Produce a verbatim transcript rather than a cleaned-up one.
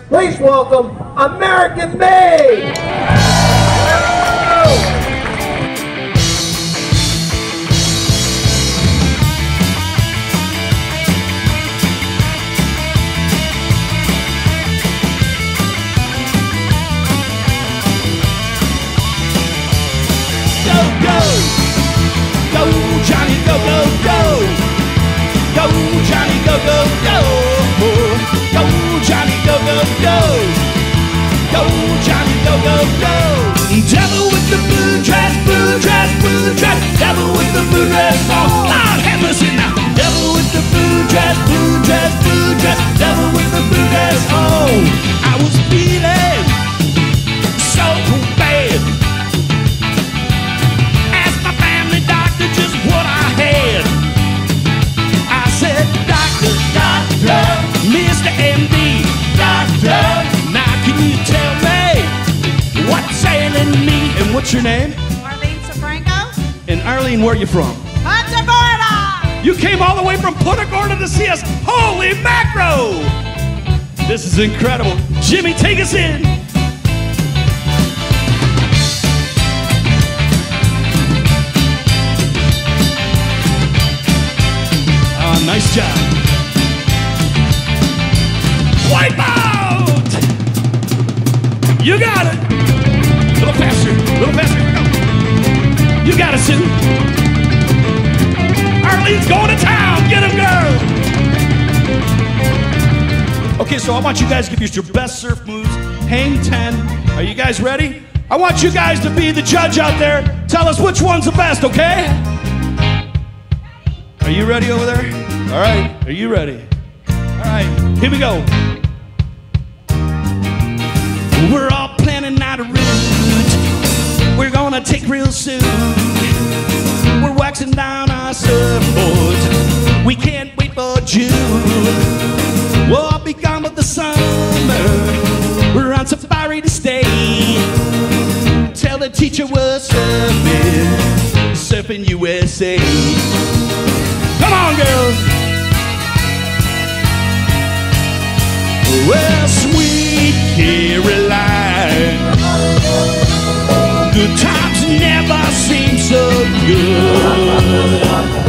Please welcome American Made! Go, Johnny, go, go, go. Go, Johnny, go, go, go. Go, Johnny, go, go, go. Go, Johnny, go, go, go. Devil with the blue dress, blue dress, blue dress. Devil with the blue dress. Oh, Lord, have mercy now. Devil with the blue dress, blue dress, blue dress. Devil with the blue dress. Oh, I was feeling so bad. Just what I had. I said, Doctor, Doctor, Mister M D, Doctor, now can you tell me what's ailing me? And what's your name? Arlene Safranco. And Arlene, where are you from? Punta Gorda. You came all the way from Punta Gorda to see us. Holy macro! This is incredible. Jimmy, take us in. Nice job. Wipe out! You got it. A little faster, a little faster. Go. You got it, Sue. Arlene's going to town. Get him, girl. Okay, so I want you guys to give us your best surf moves. Hang ten. Are you guys ready? I want you guys to be the judge out there. Tell us which one's the best, okay? Are you ready over there? All right, are you ready? All right, here we go. We're all planning out a route we're gonna take real soon. We're waxing down our surfboards. We can't wait for June. We'll all be gone with the summer. We're on safari to stay. Tell the teacher we're surfing, surfing U S A. Come on, girls. Well, sweet Caroline, good times never seem so good.